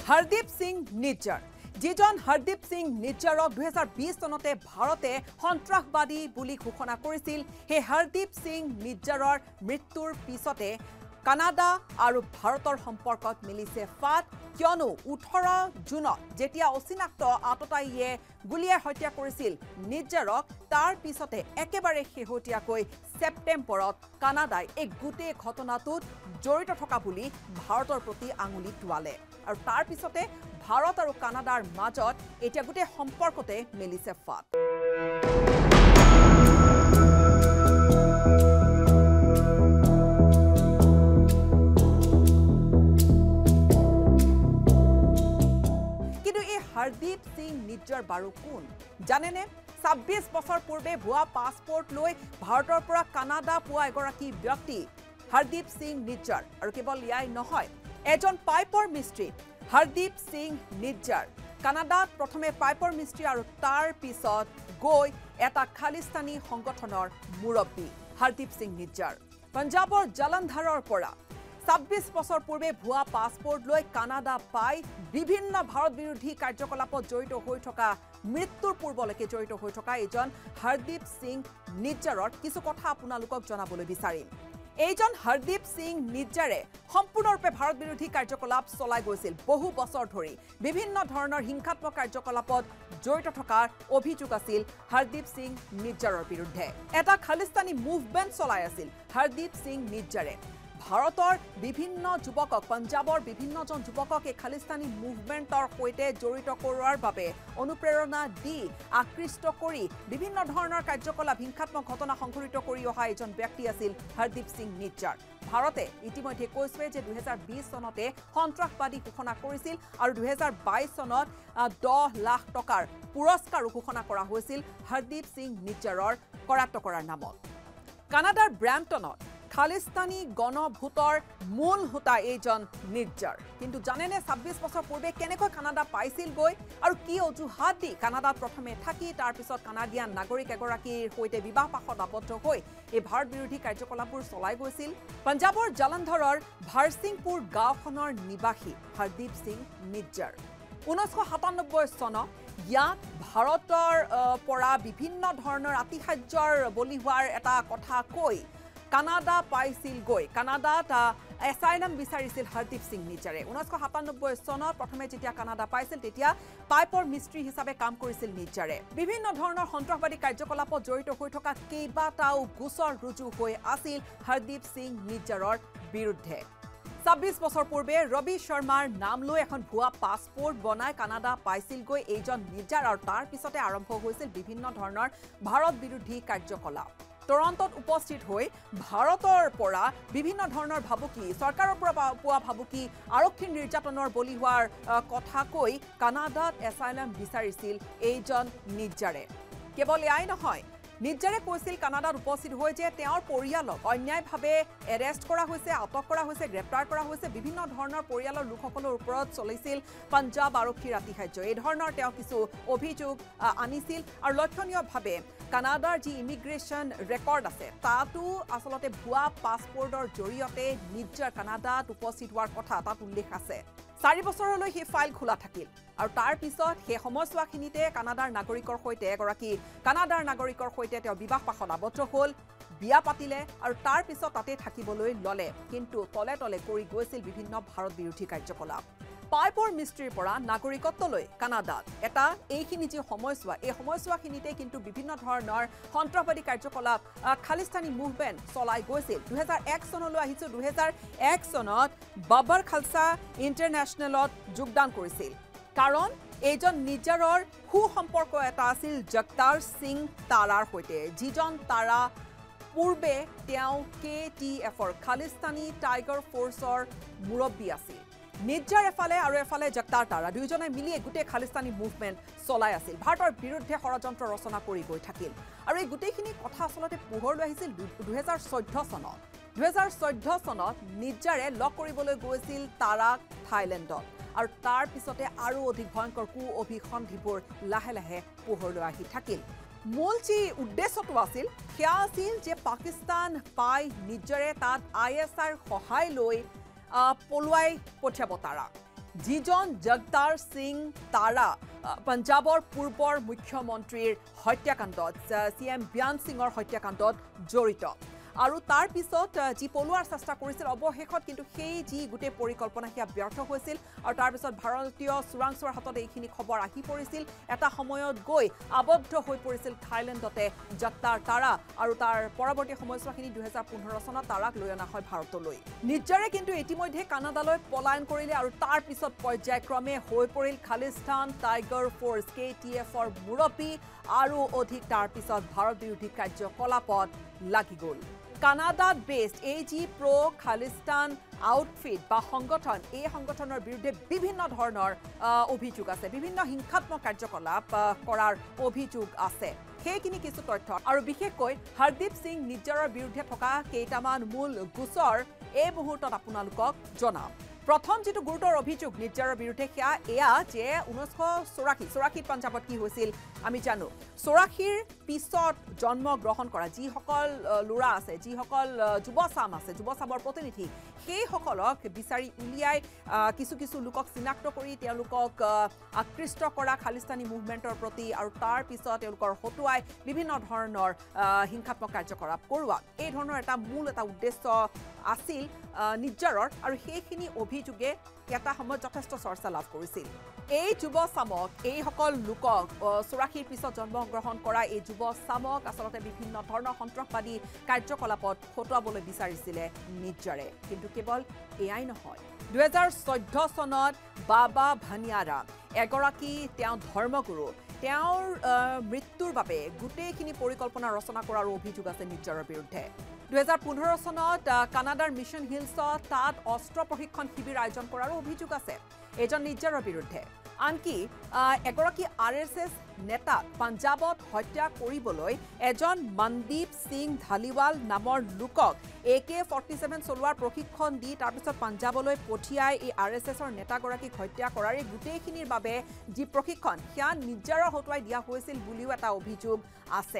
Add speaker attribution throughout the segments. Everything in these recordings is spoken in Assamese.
Speaker 1: Hardeep Singh Nijjar যিজন Hardeep Singh Nijjarক 2020 চনতে ভাৰতে সন্ত্ৰাসবাদী বুলি ঘোষণা কৰিছিল হে Hardeep Singh Nijjaৰৰ মৃত্যুৰ পিছতে কানাডা আৰু ভাৰতৰ সম্পৰ্কত মিলিছে ফাট কিয়নো 18 জুনত যেতিয়া অচিনাক্ত আততায়ীয়ে গুলিয়াই হত্যা কৰিছিল নিজ্জাৰক তাৰ পিছতে একেবাৰে শেহতীয়াকৈ সেপ্টেম্বৰত কানাডাই এক গোটে ঘটনাটোত জড়িত থকা বুলি ভাৰতৰ প্ৰতি আঙুলি টুৱালে আৰু তাৰ পিছতে ভাৰত আৰু কানাডাৰ মাজত এতিয়া গোটে সম্পৰ্কতে মিলিছে ফাট Hardeep Singh Nijjar baru kun janene 26 বছৰ পূৰ্বে ভুৱা পাছপোৰ্ট লৈ ভাৰতৰ পৰা কানাডা পোৱা এগৰাকী ব্যক্তি Hardeep Singh Nijjar আৰু কেৱল ইয়াই নহয় এজন পাইপৰ মিস্ত্ৰী Hardeep Singh Nijjar কানাডাত প্ৰথমে পাইপৰ মিস্ত্ৰী আৰু তাৰ পিছত গৈ এটা খালিস্তানী সংগঠনৰ মুৰব্বী Hardeep Singh Nijjar পঞ্জাবৰ জলন্ধৰৰ পৰা 26 বছৰ পূৰ্বে ভুৱা পাছপোৰ্ট লৈ কানাডা পাই বিভিন্ন ভাৰত বিৰোধী কাৰ্যকলাপত জড়িত হৈ থকা মৃত্যুৰ পূৰ্বলৈকে জড়িত হৈ থকা এজন Hardeep Singh Nijjaৰৰ কিছু কথা আপোনালোকক জনাবলৈ বিচাৰিম এইজন Hardeep Singh Nijjare সম্পূৰ্ণৰূপে ভাৰত বিৰোধী কাৰ্যকলাপ চলাই গৈছিল বহু বছৰ ধৰি বিভিন্ন ধৰণৰ হিংসাত্মক কাৰ্যকলাপত জড়িত থকাৰ অভিযোগ আছিল Hardeep Singh Nijjaৰৰ বিৰুদ্ধে এটা খালিস্তানী মুভমেন্ট চলাই আছিল Hardeep Singh Nijjare ভাৰতৰ বিভিন্ন যুৱকক পঞ্জাবৰ বিভিন্নজন যুৱকক এই খালিস্তানী মুভমেন্টৰ সৈতে জড়িত কৰাৰ বাবে অনুপ্ৰেৰণা দি আকৃষ্ট কৰি বিভিন্ন ধৰণৰ কাৰ্যকলাপ হিংসাত্মক ঘটনা সংঘটিত কৰি অহা এজন ব্যক্তি আছিল Hardeep Singh Nijjar ভাৰতে ইতিমধ্যে কৈছে যে 2020 চনতে সন্ত্ৰাসবাদী ঘোষণা কৰিছিল আৰু 2022 চনত 10 লাখ টকাৰ পুৰস্কাৰ ঘোষণা কৰা হৈছিল Hardeep Singh Nijjaৰৰ কৰাত্ত কৰাৰ নামত কানাডাৰ ব্ৰাম্পটনত খালিস্তানী গণভোটৰ মূল হোতা এইজন Nijjar কিন্তু জানেনে 26 বছৰ পূৰ্বে কেনেকৈ কানাডা পাইছিল গৈ আৰু কি অজুহাত দি কানাডাত প্ৰথমে থাকি তাৰ পিছত কানাডিয়ান নাগৰিক এগৰাকীৰ সৈতে বিবাহ পাশত আবদ্ধ হৈ এই ভাৰত বিৰোধী কাৰ্যকলাপবোৰ চলাই গৈছিল পঞ্জাবৰ জলন্ধৰৰ ভাৰসিংপুৰ গাঁওখনৰ নিবাসী Hardeep Singh Nijjar 1997 চনত ইয়াত ভাৰতৰ পৰা বিভিন্ন ধৰণৰ আতিশায্যৰ বলি হোৱাৰ এটা কথা কৈ কানাডা পাইছিল গৈ কানাডাত এসাইলাম বিচাৰিছিল Hardeep Singh Nijjare 1997 চনত প্ৰথমে যেতিয়া কানাডা পাইছিল তেতিয়া পাইপৰ মিস্ত্ৰী হিচাপে কাম কৰিছিল Nijjare বিভিন্ন ধৰণৰ সন্ত্ৰাসবাদী কাৰ্যকলাপত জড়িত হৈ থকা কেইবাটাও গোচৰ ৰুজু হৈ আছিল Hardeep Singh Nijjaৰৰ বিৰুদ্ধে 26 বছৰ পূৰ্বে ৰবি শৰ্মাৰ নাম লৈ এখন ভুৱা পাছপোৰ্ট বনাই কানাডা পাইছিল গৈ এইজন Nijjar আৰু তাৰ পিছতে আৰম্ভ হৈছিল বিভিন্ন ধৰণৰ ভাৰত বিৰোধী কাৰ্যকলাপ টৰন্টত উপস্থিত হৈ ভাৰতৰ পৰা বিভিন্ন ধৰণৰ ভাবুকি চৰকাৰৰ পৰা পোৱা ভাবুকি আৰক্ষী নিৰ্যাতনৰ বলি হোৱাৰ কথা কৈ কানাডাত এসাইলাম বিচাৰিছিল এইজন Nijjare কেৱল ইয়াই নহয় Nijjare কৈছিল কানাডাত উপস্থিত হৈ যে তেওঁৰ পৰিয়ালক অন্যায়ভাৱে এৰেষ্ট কৰা হৈছে আটক কৰা হৈছে গ্ৰেপ্তাৰ কৰা হৈছে বিভিন্ন ধৰণৰ পৰিয়ালৰ লোকসকলৰ ওপৰত চলিছিল পঞ্জাব আৰক্ষীৰ আতিশায্য এই ধৰণৰ তেওঁ কিছু অভিযোগ আনিছিল আৰু লক্ষণীয়ভাৱে কানাডাৰ যি ইমিগ্ৰেশ্যন ৰেকৰ্ড আছে তাতো আসলতে ভুৱা পাছপোৰ্টৰ জৰিয়তে Nijjar কানাডাত উপস্থিত হোৱাৰ কথা তাত উল্লেখ আছে 4 বছৰলৈ হে ফাইল খোলা থাকিল আৰু তাৰ পিছত হে সময়ছোৱাখিনিতে কানাডাৰ নাগৰিকৰ সৈতে এগৰাকী কানাডাৰ নাগৰিকৰ সৈতে তেওঁ বিবাহ পাশত আবদ্ধ হ'ল বিয়া পাতিলে আৰু তাৰ পিছত তাতে থাকিবলৈ ললে কিন্তু তলে তলে কৰি গৈছিল বিভিন্ন ভাৰত বিৰোধী কাৰ্যকলাপ পাইপৰ মিস্ত্ৰীৰ পৰা নাগৰিকত্বলৈ কানাডাত এটা এইখিনি যে সময়ছোৱা এই সময়ছোৱাখিনিতে কিন্তু বিভিন্ন ধৰণৰ সন্ত্ৰাসবাদী কাৰ্যকলাপ খালিস্তানী মুভমেন্ট চলাই গৈছিল 2001 চনলৈ আহিছে 2001 চনত বাবৰ খালসা ইন্টাৰনেশ্যনেলত যোগদান কৰিছিল কাৰণ এইজন Nijjaৰৰ সম্পৰ্ক এটা আছিল জগতাৰ সিং তাৰাৰ সৈতে যিজন তাৰা পূৰ্বে তেওঁ KTFৰ খালিস্তানী টাইগাৰ ফোৰ্চৰ মুৰব্বী আছিল Nijjar এফালে আৰু এফালে জগতাৰ তাৰা দুইজনে মিলি গোটে খালিস্তানী মুভমেন্ট চলাই আছিল ভাৰতৰ বিৰুদ্ধে ষড়যন্ত্ৰ ৰচনা কৰি গৈ থাকিল আৰু এই গোটেইখিনি কথা আসলতে পোহৰলৈ আহিছিল 2014 চনত 2014 চনত Nijjare লগ কৰিবলৈ গৈছিল তাৰাক থাইলেণ্ডত আৰু তাৰ পিছতে আৰু অধিক ভয়ংকৰ কু অভিসন্ধিবোৰ লাহে লাহে পোহৰলৈ আহি থাকিল মূল যি উদ্দেশ্যটো আছিল সেয়া আছিল যে পাকিস্তান পাই Nijjare তাত ISR সহায় লৈ পলুৱাই পঠিয়াব তাৰা যিজন জগতাৰ সিং তাৰা পঞ্জাবৰ পূৰ্বৰ মুখ্যমন্ত্ৰীৰ হত্যাকাণ্ডত CM বিয়ান সিঙৰ হত্যাকাণ্ডত জড়িত আৰু তাৰ পিছত যি পলোৱাৰ চেষ্টা কৰিছিল অৱশেষত কিন্তু সেই যি গোটেই পৰিকল্পনা হিয়া ব্যৰ্থ হৈছিল আৰু তাৰ পিছত ভাৰতীয় চোৰাংচোৱাৰ হাতত এইখিনি খবৰ আহি পৰিছিল এটা সময়ত গৈ আবদ্ধ হৈ পৰিছিল থাইলেণ্ডতে জগতাৰ তাৰা আৰু তাৰ পৰৱৰ্তী সময়ছোৱাখিনি 2015 চনত তাৰাক লৈ অনা হয় ভাৰতলৈ নিজ্জাৰে কিন্তু ইতিমধ্যে কানাডালৈ পলায়ন কৰিলে আৰু তাৰ পিছত পৰ্যায়ক্ৰমে হৈ পৰিল খালিস্তান টাইগাৰ ফ'ৰ্চ KTFৰ মুৰব্বী আৰু অধিক তাৰ পিছত ভাৰত বিৰোধী কাৰ্যকলাপত লাগি গ'ল কানাডাত based AG Pro Khalistan outfit বা সংগঠন এই সংগঠনৰ বিৰুদ্ধে বিভিন্ন ধৰণৰ অভিযোগ আছে বিভিন্ন হিংসাত্মক কাৰ্যকলাপ কৰাৰ অভিযোগ আছে সেইখিনি কিছু তথ্য আৰু বিশেষকৈ হৰদীপ সিং নিজ্জাৰৰ বিৰুদ্ধে থকা কেইটামান মূল গোচৰ এই মুহূৰ্তত আপোনালোকক জনাম প্ৰথম যেটো গুৰুতৰ অভিযোগ নিজ্জাৰৰ বিৰুদ্ধে এয়া যে 1984 পঞ্জাবত কি হৈছিল আমি জানো 84ৰ পিছত জন্ম গ্ৰহণ কৰা যিসকল লৰা আছে যিসকল যুৱচাম আছে যুৱচামৰ প্ৰতিনিধি সেই সকলক বিচাৰি উলিয়াই কিছু লোকক চিনাক্ত কৰি তেওঁলোকক আকৃষ্ট কৰা খালিস্তানী মুভমেন্টৰ প্ৰতি আৰু তাৰ পিছত তেওঁলোকৰ হতুৱাই বিভিন্ন ধৰণৰ হিংসাত্মক কাৰ্যকলাপ কৰোৱা এই ধৰণৰ এটা মূল এটা উদ্দেশ্য আছিল নিজ্জাৰৰ আৰু সেইখিনি অভিযোগে এটা সময়ত যথেষ্ট চৰ্চা লাভ কৰিছিল এই যুৱচামক এই সকল লোকক 84ৰ পিছত জন্মগ্ৰহণ কৰা এই যুৱচামক আচলতে বিভিন্ন ধৰণৰ সন্ত্ৰাসবাদী কাৰ্যকলাপত হতুৱাবলৈ বিচাৰিছিলে নিজ্জাৰে কিন্তু কেৱল এয়াই নহয় 2014 চনত বাবা ভানিয়াৰা এগৰাকী তেওঁ ধৰ্মগুৰু তেওঁৰ মৃত্যুৰ বাবে গোটেইখিনি পৰিকল্পনা ৰচনা কৰাৰ অভিযোগ আছে নিজ্জাৰৰ বিৰুদ্ধে 2015 চনত কানাডাৰ মিছন হিলছত তাত অস্ত্ৰ প্ৰশিক্ষণ শিবিৰ আয়োজন কৰাৰ অভিযোগ আছে এজন নিজ্জাৰৰ বিৰুদ্ধে আনকি এগৰাকী RSS নেতা পঞ্জাবত হত্যা কৰিবলৈ এজন মনদীপ সিং ধালিৱাল নামৰ লোকক AK-47 চলোৱাৰ প্ৰশিক্ষণ দি তাৰ পিছত পঞ্জাবলৈ পঠিয়াই এই RSSৰ নেতাগৰাকীক হত্যা কৰাৰ এই গোটেইখিনিৰ বাবে যি প্ৰশিক্ষণ হিয়া নিজ্জাৰৰ হতুৱাই দিয়া হৈছিল বুলিও এটা অভিযোগ আছে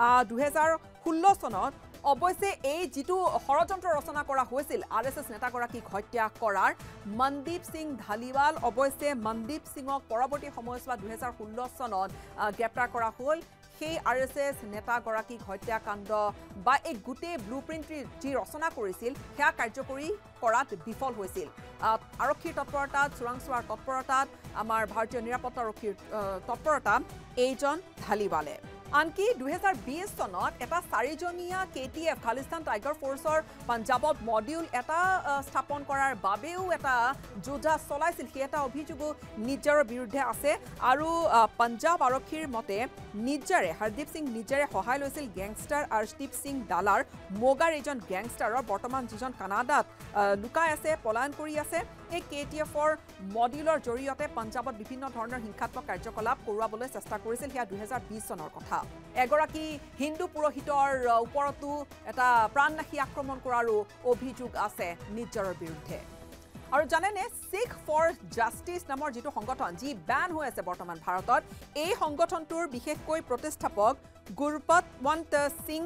Speaker 1: 2016 চনত অৱশ্যে এই যেটো ষড়যন্ত্ৰ ৰচনা কৰা হৈছিল RSS নেতাগৰাকীক হত্যা কৰাৰ মনদীপ সিং ধালিৱাল অৱশ্যে মনদীপ সিঙক পৰৱৰ্তী সময়ছোৱা 2016 চনত গ্ৰেপ্তাৰ কৰা হ'ল সেই RSS নেতাগৰাকীক হত্যাকাণ্ড বা এই গোটেই ব্লুপ্ৰিণ্ট যি ৰচনা কৰিছিল সেয়া কাৰ্যকৰী কৰাত বিফল হৈছিল আৰক্ষীৰ তৎপৰতাত চোৰাংচোৱাৰ তৎপৰতাত আমাৰ ভাৰতীয় নিৰাপত্তা আৰক্ষীৰ তৎপৰতাত এইজন ধালিৱালে আনকি 2020 চনত এটা 4জনীয়া KTF খালিস্তান টাইগাৰ ফ'ৰ্চৰ পঞ্জাবত মডিউল এটা স্থাপন কৰাৰ বাবেও এটা যোজা চলাইছিল সেই এটা অভিযোগো নিজ্জাৰৰ বিৰুদ্ধে আছে আৰু পঞ্জাব আৰক্ষীৰ মতে নিজ্জাৰে হৰদীপ সিং নিজ্জাৰে সহায় লৈছিল গ্যাংষ্টাৰ আৰ্শদীপ সিং ডালাৰ মোগাৰ এজন গ্যাংষ্টাৰৰ বৰ্তমান যিজন কানাডাত লুকাই আছে পলায়ন কৰি আছে এই KTFৰ মডিউলৰ জৰিয়তে পঞ্জাবত বিভিন্ন ধৰণৰ হিংসাত্মক কাৰ্যকলাপ কৰোৱাবলৈ চেষ্টা কৰিছিল সেয়া 2020 চনৰ কথা এগৰাকী হিন্দু পুৰোহিতৰ ওপৰতো এটা প্ৰাণনাশী আক্ৰমণ কৰাৰো অভিযোগ আছে নিজ্জাৰৰ বিৰুদ্ধে আৰু জানেনে শিখ ফৰ জাষ্টিস নামৰ যেটো সংগঠন যি ব্যান হৈ আছে বৰ্তমান ভাৰতত এই সংগঠনটোৰ বিশেষকৈ প্ৰতিষ্ঠাপক গুৰপতৱন্ত সিং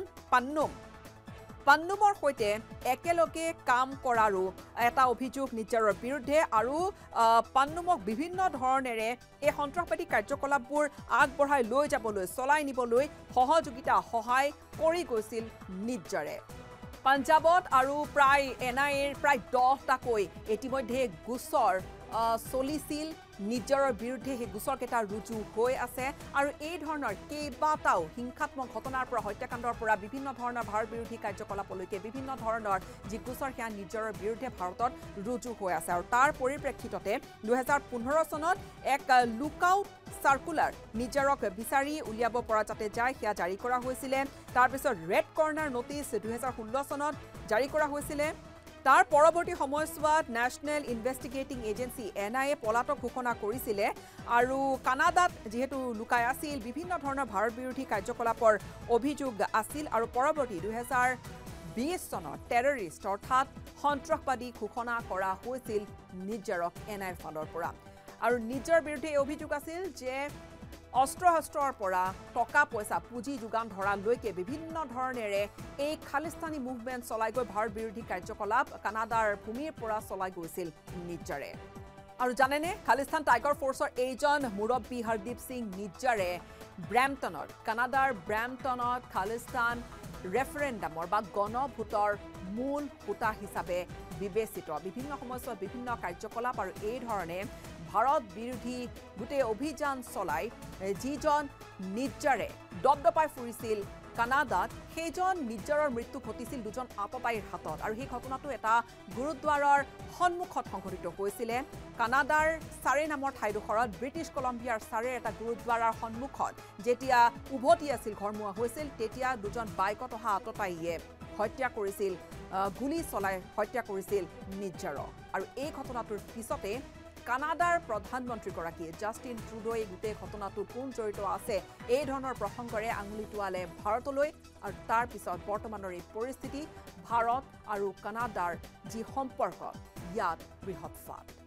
Speaker 1: পান্নুমৰ সৈতে একেলগে কাম কৰাৰো এটা অভিযোগ নিজ্জাৰৰ বিৰুদ্ধে আৰু পান্নুমক বিভিন্ন ধৰণেৰে এই সন্ত্ৰাসবাদী কাৰ্যকলাপবোৰ আগবঢ়াই লৈ যাবলৈ চলাই নিবলৈ সহায় কৰি গৈছিল নিজ্জাৰে পঞ্জাবত আৰু প্ৰায় NIAৰ প্ৰায় 10টাকৈ ইতিমধ্যে গোচৰ চলিছিল নিজ্জাৰৰ বিৰুদ্ধে সেই গোচৰকেইটা ৰুজু হৈ আছে আৰু এই ধৰণৰ কেইবাটাও হিংসাত্মক ঘটনাৰ পৰা হত্যাকাণ্ডৰ পৰা বিভিন্ন ধৰণৰ ভাৰত বিৰোধী কাৰ্যকলাপলৈকে বিভিন্ন ধৰণৰ যি গোচৰ সেয়া নিজ্জাৰৰ বিৰুদ্ধে ভাৰতত ৰুজু হৈ আছে আৰু তাৰ পৰিপ্ৰেক্ষিততে 2015 চনত এক লুকআউট সাৰ্কুলাৰ নিজ্জাৰক বিচাৰি উলিয়াব পৰা যাতে যায় সেয়া জাৰি কৰা হৈছিল তাৰ পিছত ৰেড কৰ্নাৰ নোটিছ 2016 চনত জাৰি কৰা হৈছিল তাৰ পৰৱৰ্তী সময়ছোৱাত ন্যাশনাল ইনভেষ্টিগেটিং এজেন্সি NIA পলাতক ঘোষণা কৰিছিল আৰু কানাডাত যেহেতু লুকাই আছিল বিভিন্ন ধৰণৰ ভাৰত বিৰোধী কাৰ্যকলাপৰ অভিযোগ আছিল আৰু পৰৱৰ্তী 2020 চনত টেৰৰিষ্ট অৰ্থাৎ সন্ত্ৰাসবাদী ঘোষণা কৰা হৈছিল নিজ্জাৰক NIAৰ ফালৰ পৰা আৰু নিজ্জাৰৰ বিৰুদ্ধে এই অভিযোগ আছিল যে অস্ত্ৰ-শস্ত্ৰৰ পৰা টকা পইচা পুঁজি যোগান ধৰালৈকে বিভিন্ন ধৰণেৰে এই খালিস্তানী মুভমেন্ট চলাই গৈ ভাৰত বিৰোধী কাৰ্যকলাপ কানাডাৰ ভূমিৰ পৰা চলাই গৈছিল নিজ্জাৰে আৰু জানেনে খালিস্তান টাইগাৰ ফ'ৰ্চৰ এইজন মুৰব্বী হৰদীপ সিং নিজ্জাৰে ব্ৰেম্পটনত কানাডাৰ ব্ৰেম্পটনত খালিস্তান ৰেফাৰেণ্ডামৰ বা গণভোটৰ মূল হোতা হিচাপে বিবেচিত বিভিন্ন সময়ছোৱাত বিভিন্ন কাৰ্যকলাপ আৰু এই ধৰণে ভাৰত বিৰোধী গোটেই অভিযান চলাই যিজন নিজ্জাৰে দপদপাই ফুৰিছিল কানাডাত সেইজন নিজ্জাৰৰ মৃত্যু ঘটিছিল দুজন আততায়ীৰ হাতত আৰু সেই ঘটনাটো এটা গুৰুদ্বাৰৰ সন্মুখত সংঘটিত হৈছিলে কানাডাৰ সাৰে নামৰ ঠাইডোখৰত ব্ৰিটিছ কলম্বিয়াৰ সাৰেৰ এটা গুৰুদ্বাৰৰ সন্মুখত যেতিয়া উভতি আছিল ঘৰমুৱা হৈছিল তেতিয়া দুজন বাইকত অহা আততায়ীয়ে হত্যা কৰিছিল গুলি চলাই হত্যা কৰিছিল নিজ্জাৰক আৰু এই ঘটনাটোৰ পিছতে কানাডাৰ প্ৰধানমন্ত্ৰীগৰাকীয়ে জাষ্টিন ট্ৰুডোৱে গোটেই ঘটনাটো কোন জড়িত আছে এই ধৰণৰ প্ৰসংগৰে আঙুলি টোৱালে ভাৰতলৈ আৰু তাৰ পিছত বৰ্তমানৰ এই পৰিস্থিতি ভাৰত আৰু কানাডাৰ যি সম্পৰ্ক ইয়াত বৃহৎ ফাট